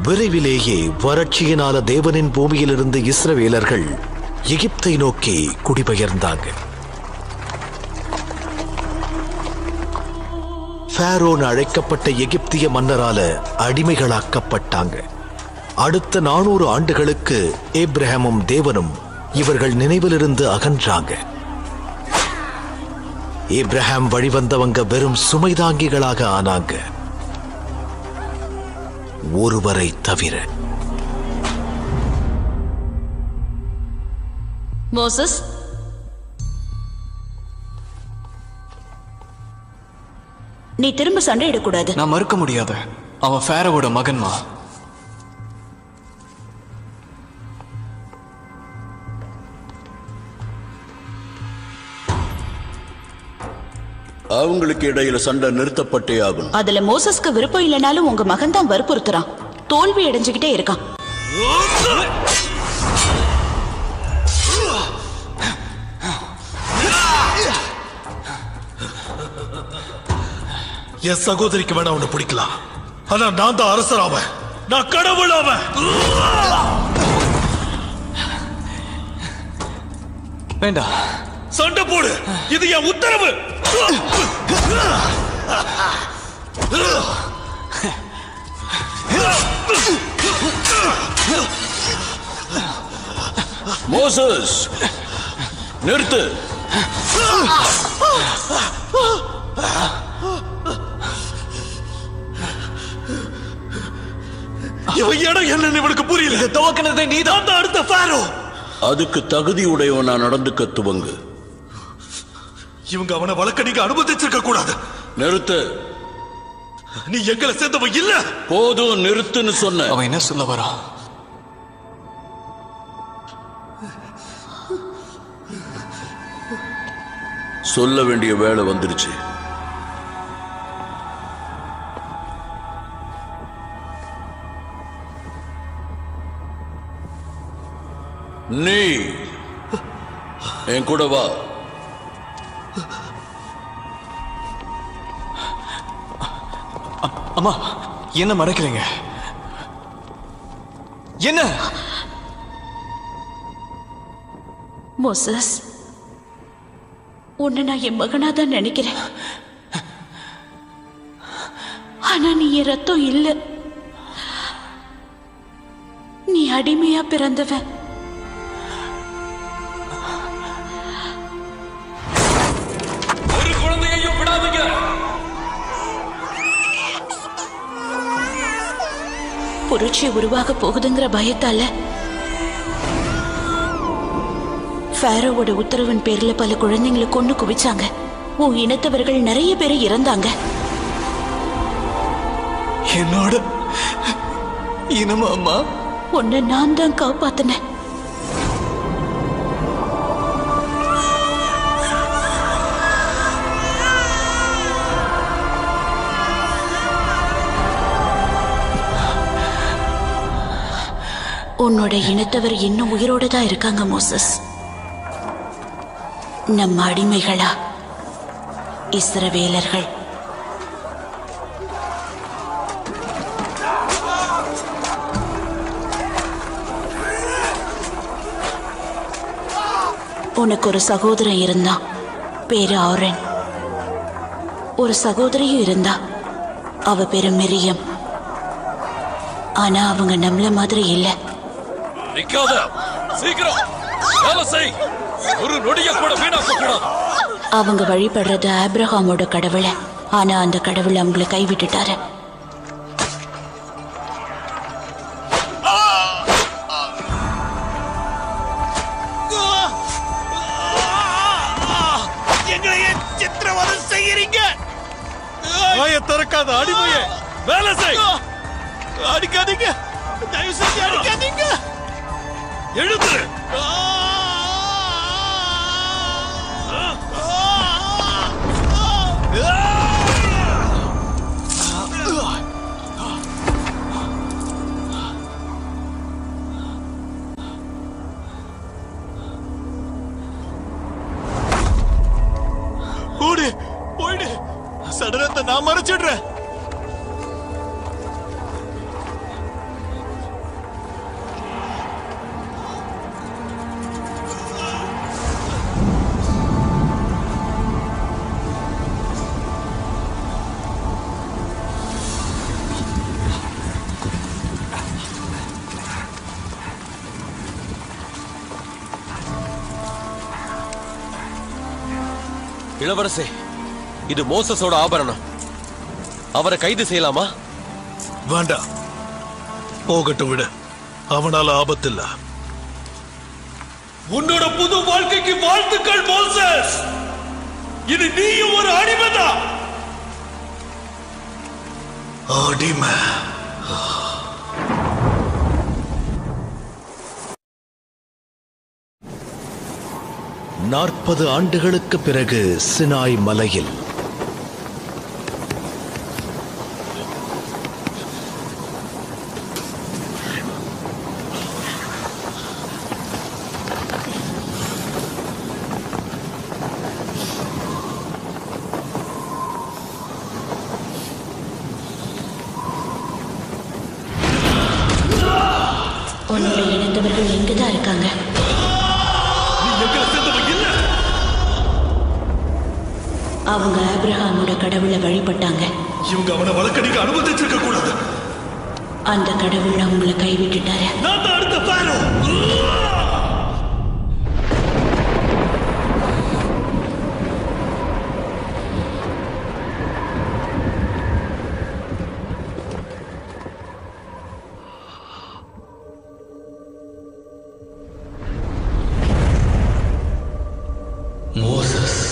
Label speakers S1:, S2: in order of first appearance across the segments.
S1: விரைவிலேயே வறட்சியினால தேவனின் பூமியிலிருந்து இஸ்ரவேலர்கள் எகிப்தை நோக்கி குடிபெயர்ந்தாங்க. ஃபாரோன் அழைக்கப்பட்ட எகிப்திய மன்னரால அடிமைகளாக்கப்பட்டாங்க. அடுத்த 400 ஆண்டுகளுக்கு ஏப்ரஹாமும் தேவனும் இவர்கள் நினைவிலிருந்து அகன்றாங்க. ஏப்ரஹாம் வழிவந்தவங்க வெறும் சுமைதாங்கிகளாக ஆனாங்க, ஒருவரை தவிர.
S2: மோசஸ், நீ திரும்ப சண்டையிடக்கூடாது.
S3: நான் மறுக்க முடியாது, அவன் ஃபாரோவோட மகன்மா.
S4: அவங்களுக்கு இடையில சண்டை நிறுத்தப்பட்டே ஆகும்.
S2: அதுல மோசஸ்க்கு விருப்பம் இல்லைனாலும் உங்க மகன் தான் வற்புறுத்துறான். தோல்வி அடைஞ்சுக்கிட்டே இருக்கான்.
S1: என் சகோதரிக்கு வேணா உன்னை பிடிக்கலாம், ஆனா நான் தான் அரசராவன், நான் கடவுளாவன்.
S3: வேண்டாம்,
S1: சண்டை போடு, இது என் உத்தரவு.
S4: மோசஸ், நிறுத்து.
S1: இவன் இடம் என்னன்னு இவனுக்கு புரியல. துவக்கினதை நீதான் அடுத்த ஃபாரோ.
S4: அதுக்கு தகுதி உடையவனா நடந்துக்க துவங்கு.
S1: இவங்க அவனை வளர்க்க நீங்க அனுமதிச்சிருக்க கூடாது.
S4: நிறுத்து.
S1: நீ எங்களை சேர்ந்தவன் இல்ல.
S4: போதும், நிறுத்துன்னு சொன்ன.
S3: அவன் என்ன சொல்ல வரா?
S4: சொல்ல வேண்டிய வேலை வந்துருச்சு. நீ என் கூட வா.
S3: அம்மா, என்ன மறைக்கிறீங்க? என்ன?
S2: மோசஸ், உன்னை நான் என் மகனா தான் நினைக்கிறேன். ஆனா நீ என் ரத்தம் இல்ல. நீ அடிமையா பிறந்தவன்.
S5: ஒரு குழந்தையையும் விடாதீங்க.
S2: புரட்சி உருவாக போகுதுங்கிற பயத்தால ஃபாரோவோட உத்தரவின் பேர்ல பல குழந்தைங்களை கொண்டு குவிச்சாங்க. உன் இனத்தவர்கள் நிறைய பேர் இறந்தாங்க.
S3: என்னோட இனமா அம்மா?
S2: உன்னை நான் தான் காப்பாத்தினேன். உன்னோட இனத்தவர் இன்னும் உயிரோட தான் இருக்காங்க மோசஸ். நம்ம அடிமைகளா இஸ்ரவேலர்கள். உனக்கு ஒரு சகோதரன் இருந்தான், பேரு ஆரன். ஒரு சகோதரியும் இருந்தா, அவ பேரு மிரியம். ஆனா அவங்க நம்மள மாதிரி இல்ல.
S5: நிக்காத, சீக்கிரம் வேலை செய். ஒரு நொடிய கூட வீணாக்க கூடாது.
S2: அவங்க வழிபடுறது ஆபிரகாமோட கடவுளை. ஆனா அந்த கடவுள் அவங்களை கைவிட்டுட்டாரு.
S1: எங்களையே சித்திரவதை செய்யறீங்க. திறக்காத அடிமையே, வேலை செய். அடிக்காதீங்க, தயவு செஞ்சு அடிக்காதீங்க. எழுதுரு. ஓடு, போயிடு. சடலத்தை நான் மறைச்சிடுறேன்.
S6: இளவரசே, இது மோசஸோட ஆபரணம். அவரை கைது செய்யலாமா?
S1: வேண்டாம், போகட்டும், விடு. அவனால ஆபத்தில்ல.
S5: உன்னோட புது வாழ்க்கைக்கு வாழ்த்துக்கள் மோசஸ். இது நீயும் ஒரு அடிமைதான்.
S1: அடிமை?
S7: 40 ஆண்டுகளுக்கு பிறகு சினாய் மலையில்
S2: உன்னோட இனத்தவர்கள் எங்கதான் இருக்காங்க? அவங்க ஆபிரகாமோட கடவுளை வழிபட்டாங்க.
S1: இவங்க அவனை வழக்கடிக்க அனுமதிச்சிருக்க கூடாது.
S2: அந்த கடவுள் அவங்கள கைவிட்டுட்டாரு.
S1: நான் தான் அடுத்த பாரோ. மோசஸ்,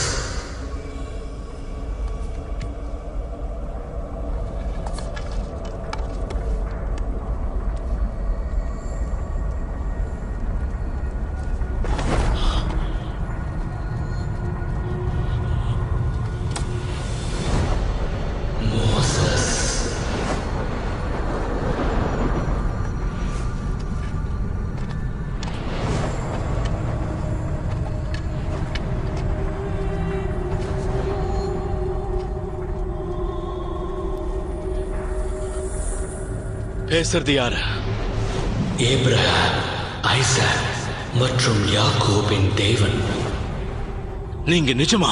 S3: பேசுறது யாரு?
S8: ஏப்ரஹாம், ஐசாக் மற்றும் யாக்கோபின் தேவன்.
S3: நீங்க நிஜமா?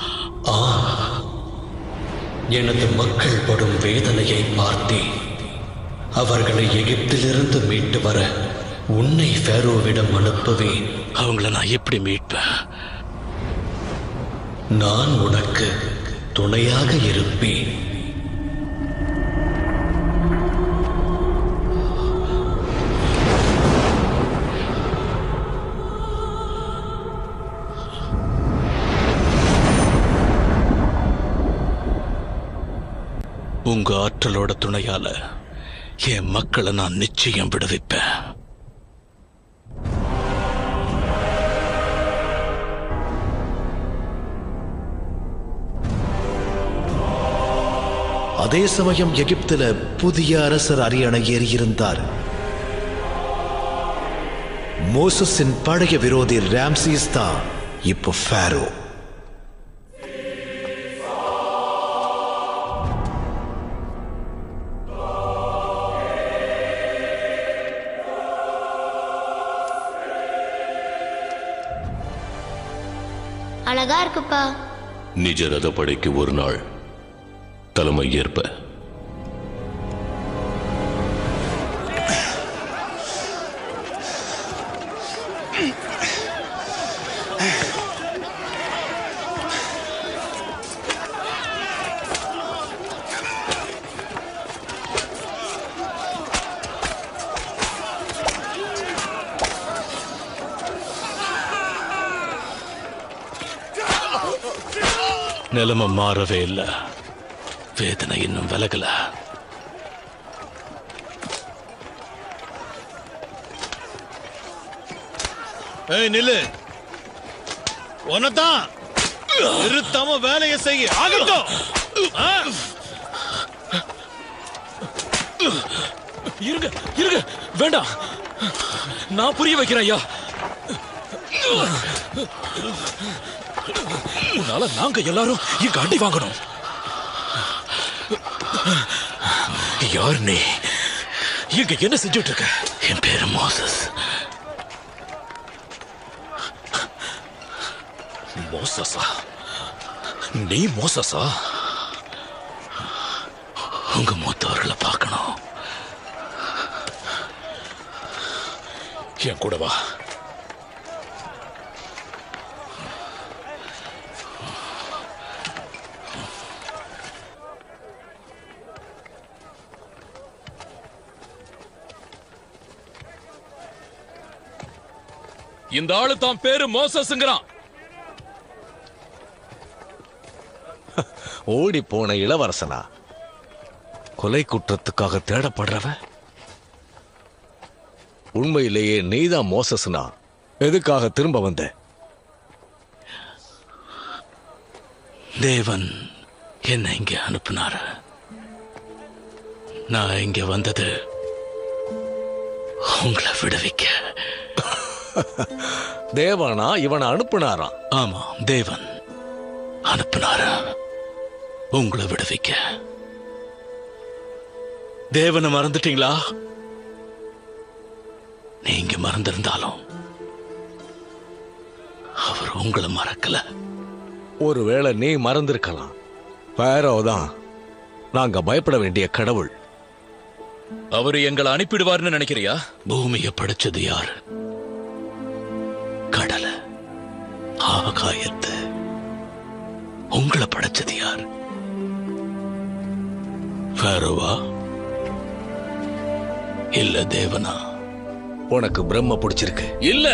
S8: எனது மக்கள் படும் வேதனையை பார்த்தேன். அவர்களை எகிப்திலிருந்து மீட்டு வர உன்னை ஃபேரோவிடம் அனுப்புவேன்.
S3: அவங்கள நான் எப்படி மீட்பேன்?
S8: நான் உனக்கு துணையாக இருப்பேன்.
S3: உங்க ஆற்றலோட துணையால என் மக்களை நான் நிச்சயம் விடுவிப்பேன்.
S7: அதே சமயம் எகிப்துல புதிய அரசர் அரியணை ஏறியிருந்தார். மோசஸின் பழைய விரோதி ராம்சீஸ் தான் இப்போ ஃபேரோ.
S9: அழகா இருக்குப்பா.
S4: நிஜ ரதப்படைக்கு ஒரு நாள் தலைமை ஏற்ப.
S3: நிலைமை மாறவே இல்லை. வேதனை இன்னும் விலகல.
S1: நில்லு, உனதான் நிறுத்தாம வேலையை செய்ய. ஆகட்டும்.
S5: இருங்க இருங்க, வேண்டாம், நான் புரிய வைக்கிறேன் ஐயா. உன்னால நாங்க எல்லாரும் இங்க அடி வாங்கணும். யார் நீ? இங்க என்ன செஞ்சுட்டு இருக்க?
S3: என் பேரு மோசஸ்.
S5: மோசஸா? நீ மோசஸா?
S3: உங்க மூத்தவர்களை பார்க்கணும்.
S5: என் கூட வா. இந்த ஆளு தான் பேரு மோசஸ்ங்கறான்.
S6: ஓடி போன இளவரசனா? கொலை குற்றத்துக்காக தேடப்படுறவன்? உண்மையிலேயே நீதான் மோசஸ்னா எதுக்காக திரும்ப வந்த?
S3: தேவன் என்ன இங்க அனுப்புனாரு. நான் இங்க வந்தது உங்களை விடுவிக்க.
S6: தேவனா இவனை அனுப்புனாராம்?
S3: ஆமா, தேவன் அனுப்புனாரு உங்களை விடுவிக்க. தேவனை மறந்துட்டீங்களா? நீங்க மறந்திருந்தாலும் அவர் உங்களை மறக்கல.
S6: ஒருவேளை நீ மறந்திருக்கலாம். பாரோ தான் நாங்க பயப்பட வேண்டிய கடவுள்.
S5: அவரு எங்களை அனுப்பிடுவார்னு நினைக்கிறியா?
S3: பூமியை படைச்சது யாரு? கடல, ஆகாயத்தை. உங்களை படைச்சது யார்? பாரோவா இல்ல தேவனா?
S6: உனக்கு பிரம்ம பிடிச்சிருக்கு?
S5: இல்ல,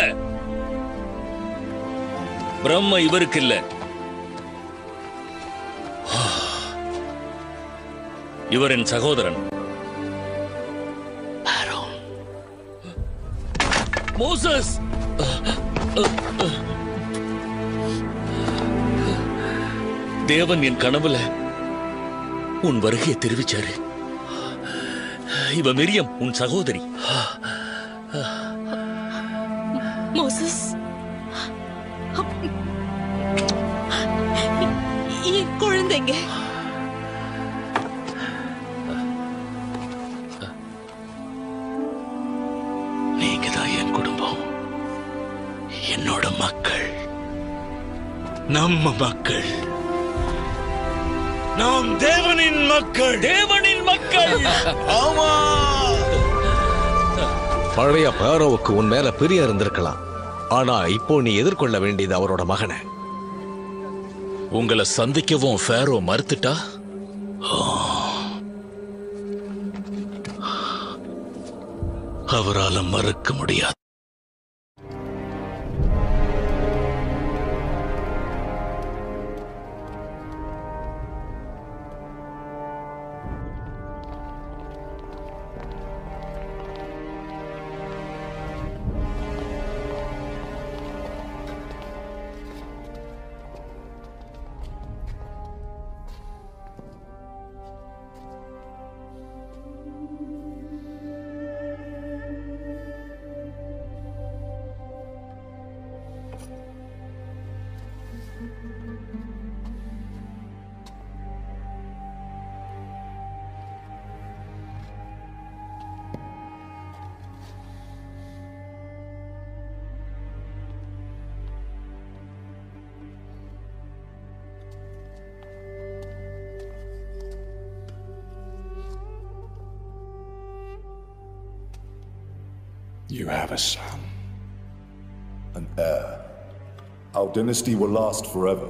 S5: பிரம்ம இவருக்கு இல்ல. இவர் என் சகோதரன். மோசஸ், தேவன் என் கனவுல உன் வருகையை தெரிவிச்சாரு. இவ மிரியம் உன் சகோதரி.
S2: மோசஸ், என் குழந்தைங்க.
S3: நீங்க தான் என் குடும்பம், என்னோட மக்கள், நம்ம மக்கள். நாம் தேவனின் மக்கள்.
S5: தேவனின் மக்கள்.
S3: ஆமா.
S6: பழைய பாரோவுக்கு உன் மேல பிரியம் இருந்திருக்கலாம். ஆனா இப்போ நீ எதிர்கொள்ள வேண்டியது அவரோட மகனை.
S5: உங்களை சந்திக்கவும் ஃபேரோ மறுத்துட்டா?
S3: அவரால மறுக்க முடியாது.
S10: You have a son. An heir. Our dynasty will last forever.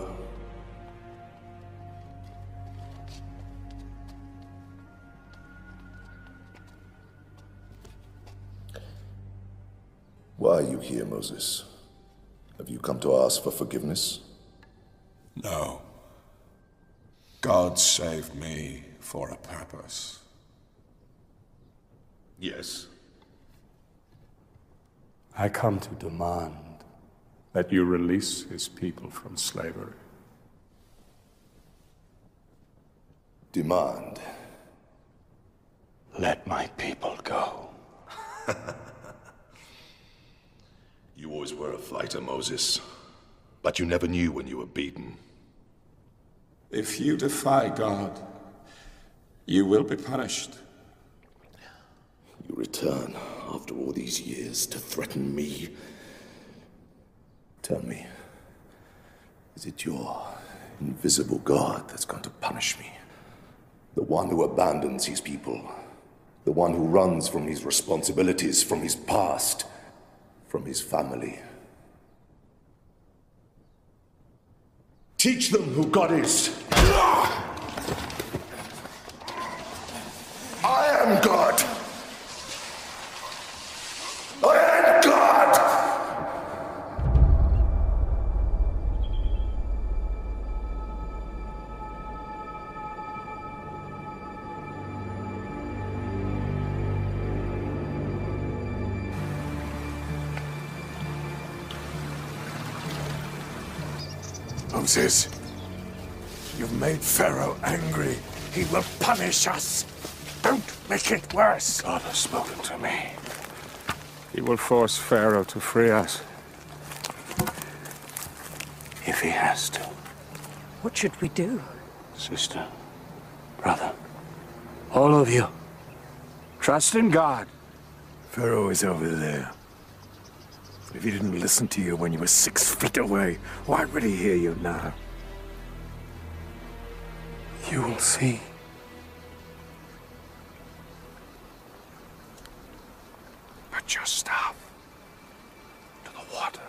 S10: Why are you here, Moses? Have you come to ask for forgiveness?
S11: No. God saved me for a purpose.
S10: Yes.
S11: I come to demand that you release his people from slavery.
S10: Demand?
S11: Let my people go.
S10: You always were a fighter, Moses. But you never knew when you were beaten.
S11: If you defy God, you will be punished.
S10: You return after all these years to threaten me. Tell me, is it your invisible God that's going to punish me? The one who abandons his people? The one who runs from his responsibilities, from his past, from his family? Teach them who God is. I am God. I am God.
S11: Moses, you've made Pharaoh angry. He will punish us. Don't make it worse. God has spoken to me. He will force Pharaoh to free us. If he has to.
S12: What should we do?
S11: Sister, brother, all of you, trust in God. Pharaoh is over there. If he didn't listen to you when you were 6 feet away, why would he hear you now? You will see. Put your staff to the water.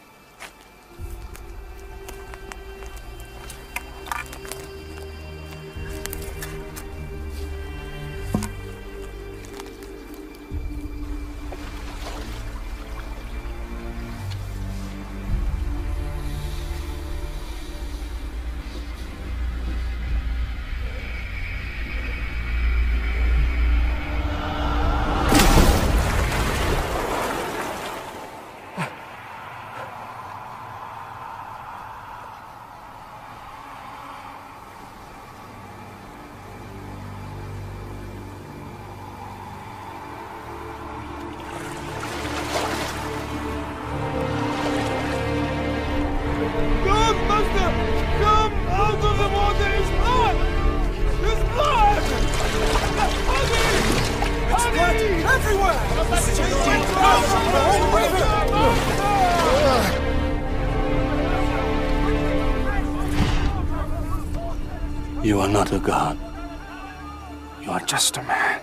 S11: You are not a god. You are just a man.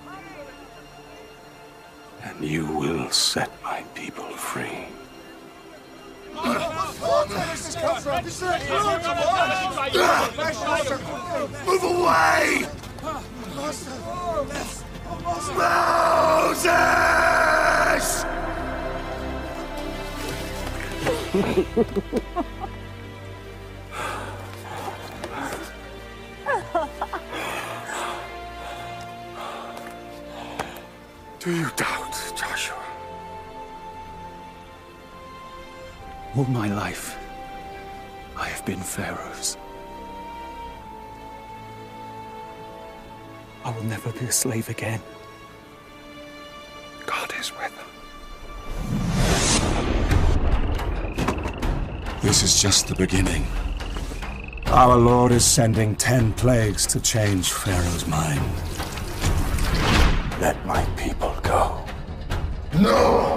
S11: And you will set my people free.
S10: Move away! Moses!
S11: Do you doubt, Joshua? All my life, I have been Pharaoh's. I will never be a slave again. God is with them. This is just the beginning. Our Lord is sending 10 plagues to change Pharaoh's mind. Let my people go.
S10: No!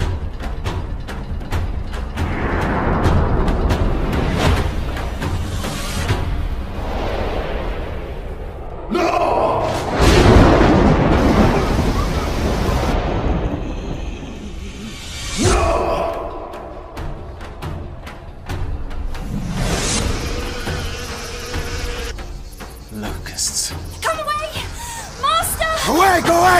S11: Locusts.
S12: Come away! Master!
S11: Away! Go away!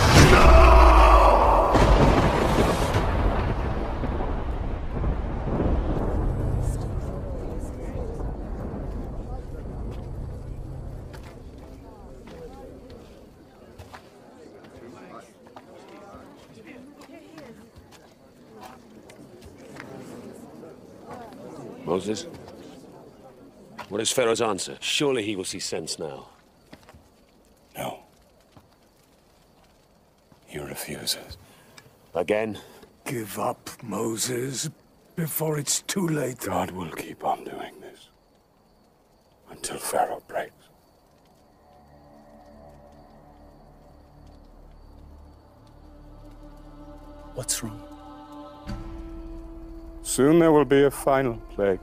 S13: Moses? What is Pharaoh's answer? Surely he will see sense now.
S11: No. He refuses.
S13: Again?
S11: Give up, Moses, before it's too late. God will keep on doing this until Pharaoh breaks.
S12: What's wrong?
S11: Soon there will be a final plague.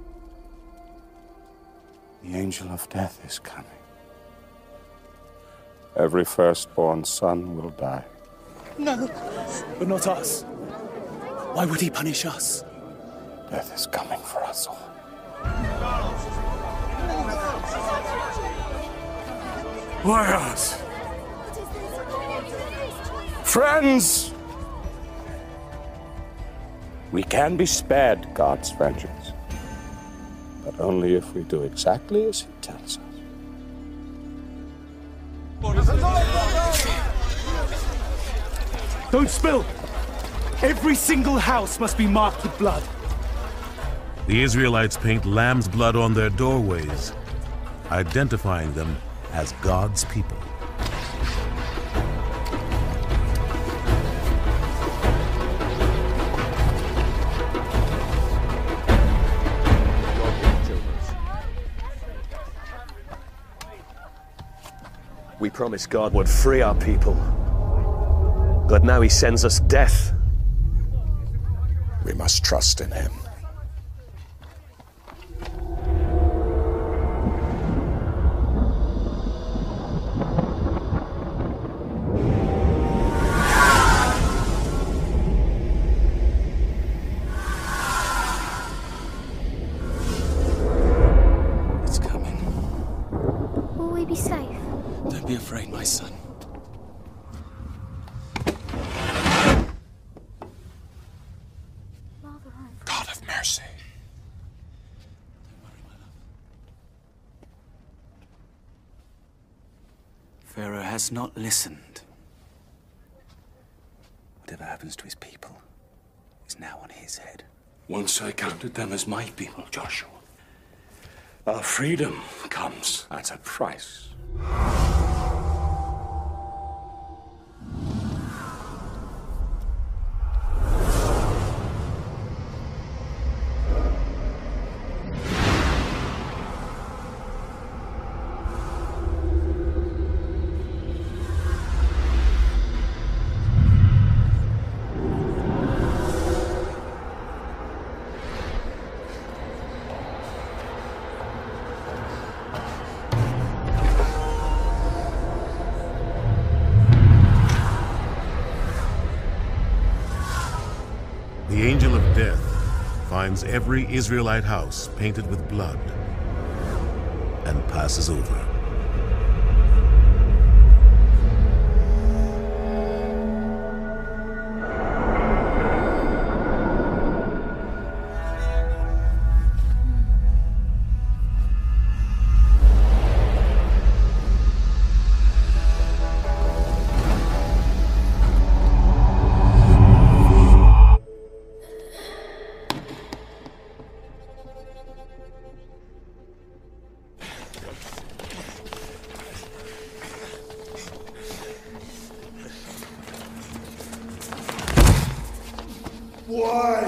S11: The angel of death is coming. Every firstborn son will die.
S12: No, but not us. Why would he punish us?
S11: Death is coming for us all. Why us? Friends! We can be spared God's vengeance, but only if we do exactly as he tells us.
S12: Don't spill! Every single house must be marked with blood.
S14: The Israelites paint lamb's blood on their doorways, identifying them as God's people.
S13: We promised God would free our people, but now he sends us death.
S10: We must trust in him.
S8: It's coming.
S9: Will we be safe?
S8: Don't be afraid, my son.
S10: God of mercy.
S8: Pharaoh has not listened. Whatever happens to his people is now on his head.
S11: Once I counted them as my people, Joshua. Our freedom comes at a price.
S14: The angel of death finds every Israelite house painted with blood and passes over.
S10: Why?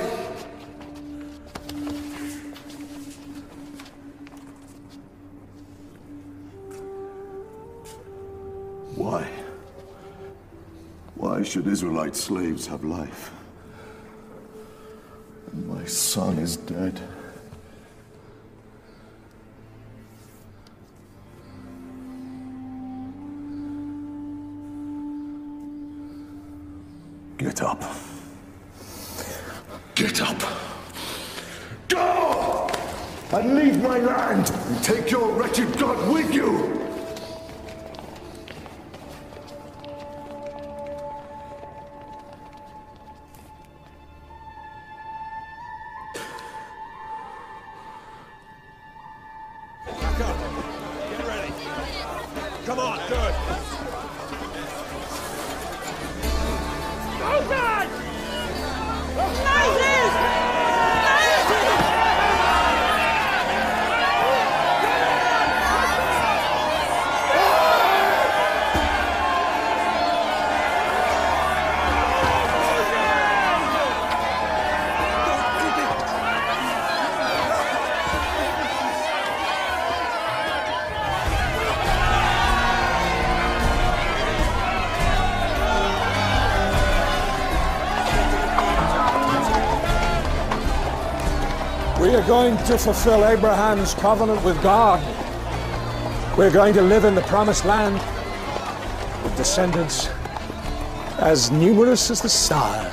S10: Why? Why should Israelite slaves have life? And my son is dead. Get up. Get up! Go! And leave my land! And take your wretched God with you!
S5: Back up! Get ready! Come on, good!
S15: Open!
S16: We are going to fulfill Abraham's covenant with God. We're going to live in the promised land with descendants as numerous as the stars.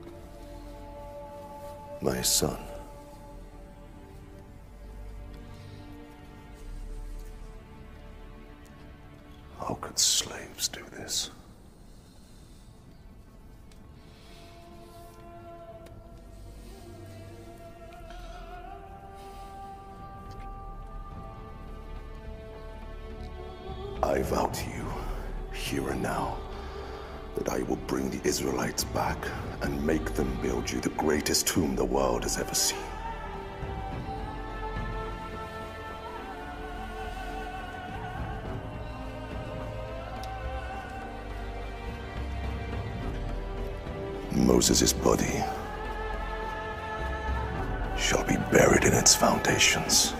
S10: My son. God's slaves do this. I vow to you, here and now, that I will bring the Israelites back and make them build you the greatest tomb the world has ever seen. Moses' body shall be buried in its foundations.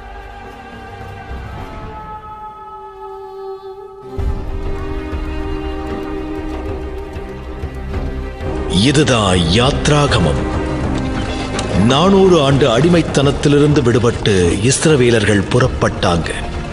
S7: இதுதான் யாத்ராகமம். 400 ஆண்டு அடிமைத்தனத்திலிருந்து விடுபட்டு இஸ்ரவேலர்கள் புறப்பட்டாங்க.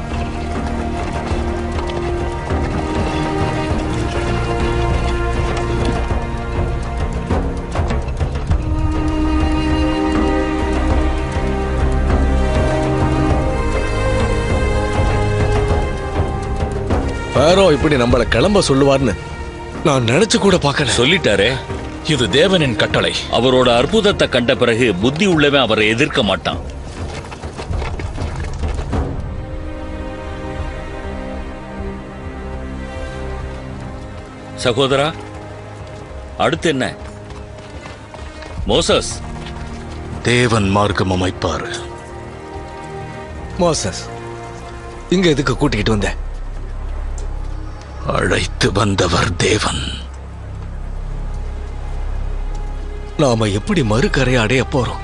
S6: Borrow இப்படி நம்மள கிளம்ப சொல்லுவார்னு நான் நினைச்சு கூட பார்க்கல.
S5: சொல்லிட்டாரே, இது தேவனின் கட்டளை. அவரோட அற்புதத்தை கண்ட பிறகு புத்தி உள்ளவன் அவரை எதிர்க்க மாட்டான். சகோதரா, அடுத்து என்ன? மோசஸ்,
S3: தேவன் மார்க்கம் அமைப்பார்.
S6: மோசஸ், இங்க எதுக்கு கூட்டிக்கிட்டு வந்த?
S3: அழைத்து வந்தவர் தேவன்.
S6: நாம எப்படி மறுகரை அடைய போறோம்?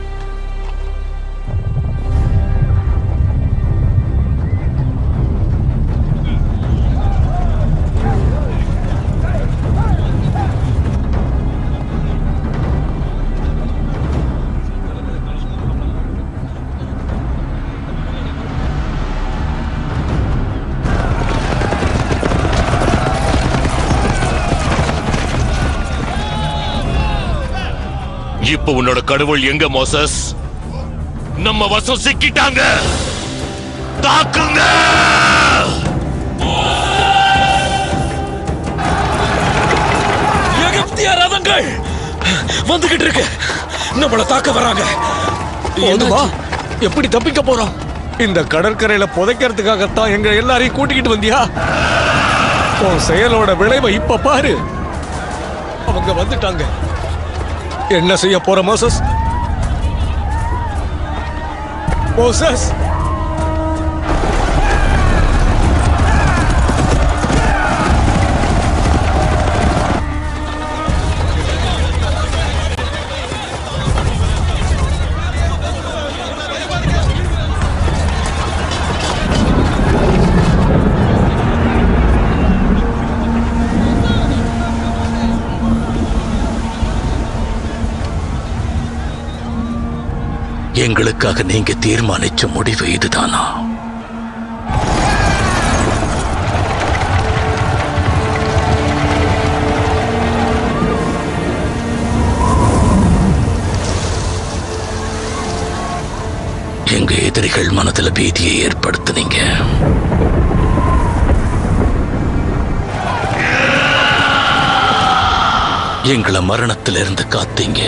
S4: இப்ப உன்னோட கடவுள் எங்க மோசஸ்? நம்ம வசம் சிக்கிட்டாங்க. தாக்குங்க!
S3: எகிப்திய ரதங்கள் வந்துகிட்டு இருக்கு. நம்மள தாக்க வராங்க.
S6: எப்படி தப்பிக்க போறோம்? இந்த கடற்கரையில புதைக்கிறதுக்காகத்தான் எங்க எல்லாரையும் கூட்டிக்கிட்டு வந்தியா? உன் செயலோட விளைவை இப்ப பாரு. அவங்க வந்துட்டாங்க. என்ன செய்ய போற மோசஸ்? மோசஸ்,
S3: எங்களுக்காக நீங்க தீர்மானிச்ச முடிவு இதுதானா? எங்க எதிரிகள் மனதில் பீதியை ஏற்படுத்தினீங்க. எங்களை மரணத்திலிருந்து காத்தீங்க.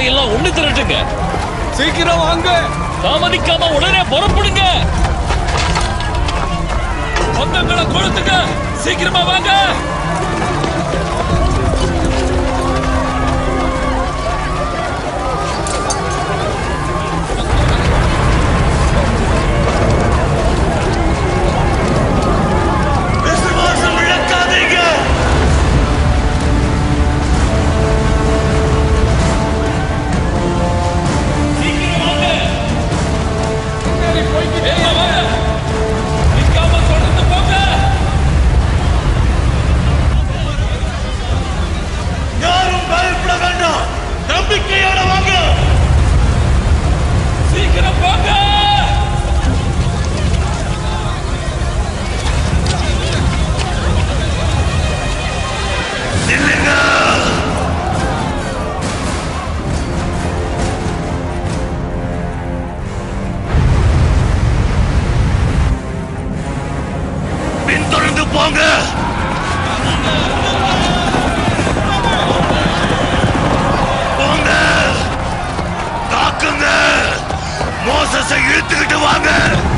S5: படையெல்லாம் ஒண்ணு திரட்டுங்க.
S6: சீக்கிரம் வாங்க.
S5: தாமதிக்காம உடனே புறப்படுங்க. பந்தங்களை கொளுத்துங்க. சீக்கிரமா வாங்க.
S1: நம்பிக்கையோட வாங்க.
S5: சீக்கிரம் வாங்க.
S1: நில்லுங்க. பின்தொடர்ந்து போங்க. மோசஸை இழுத்துக்கிட்டு வாங்க.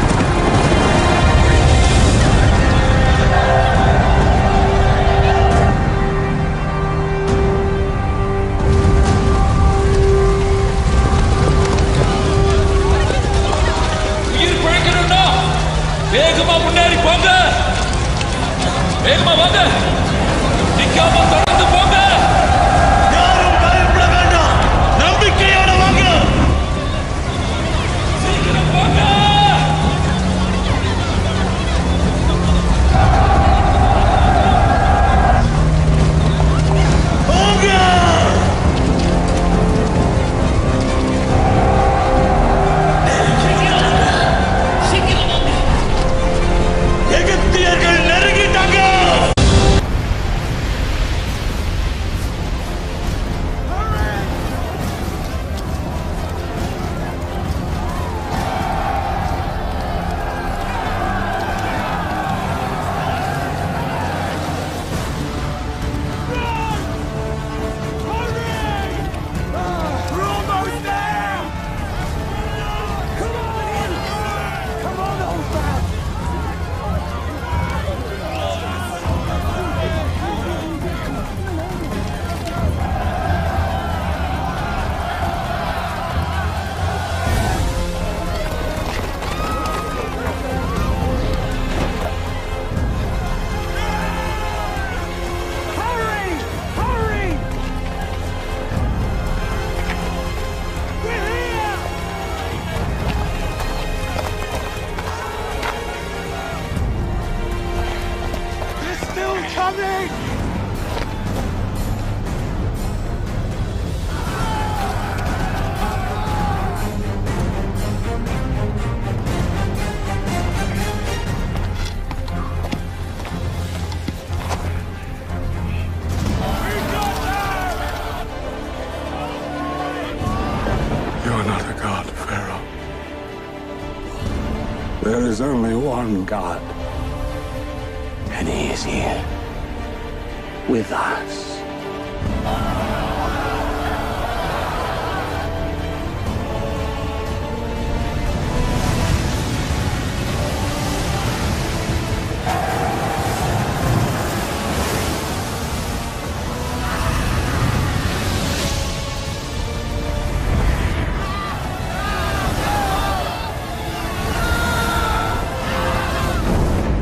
S5: உயிர் பிழைக்கணும்னா வேகமா முன்னேறி போங்க. வேகமா வாங்க. நிக்காம தொடர்ந்து போங்க.
S1: யாரும் பயப்பட வேண்டாம். நம்பிக்கையோட வாங்க.
S5: சீக்கிரம் வாங்க.
S1: எகிப்தியர்கள் நெருங்கிட்டாங்க.
S16: There is only one God, and He is here with us.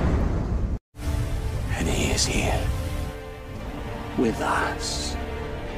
S16: And He is here with us.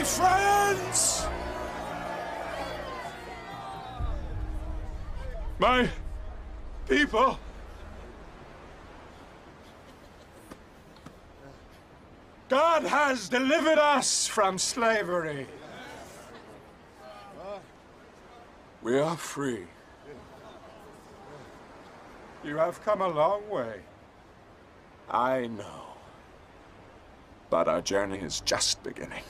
S16: My friends! My people! God has delivered us from slavery. We are free. You have come a long way. I know. But our journey is just beginning.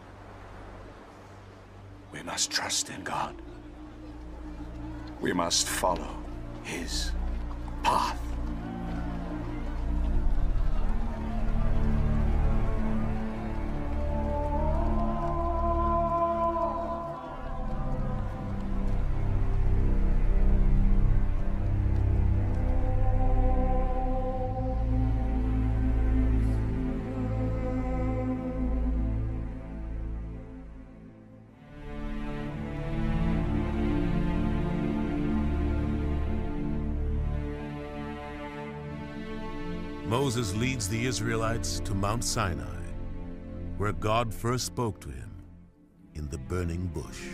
S16: We must trust in God. We must follow His path.
S14: Moses leads the Israelites to Mount Sinai, where God first spoke to him in the burning bush.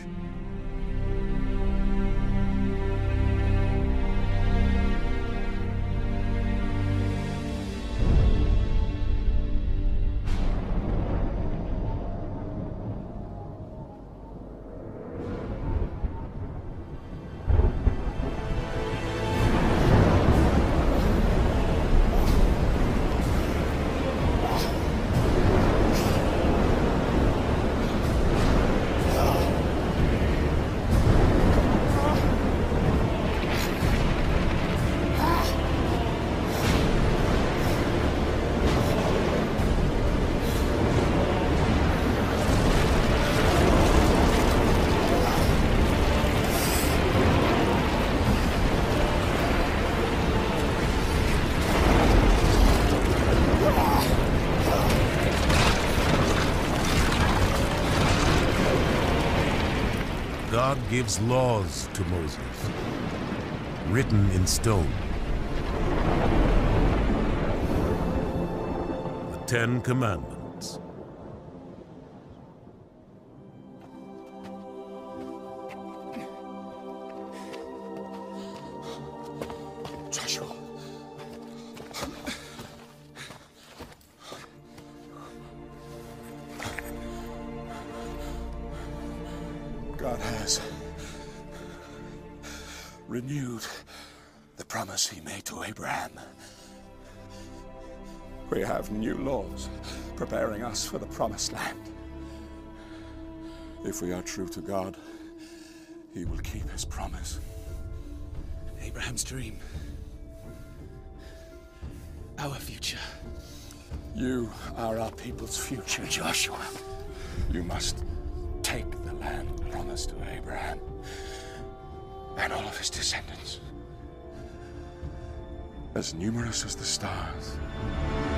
S14: God gives laws to Moses, written in stone. The 10 Commandments.
S16: Joshua. God has renewed the promise He made to Abraham. We have new laws preparing us for the promised land. If we are true to God, He will keep His promise.
S8: Abraham's dream. Our future.
S16: You are our people's future, Joshua. You must take the land promised to Abraham and all of his descendants, as numerous as the stars.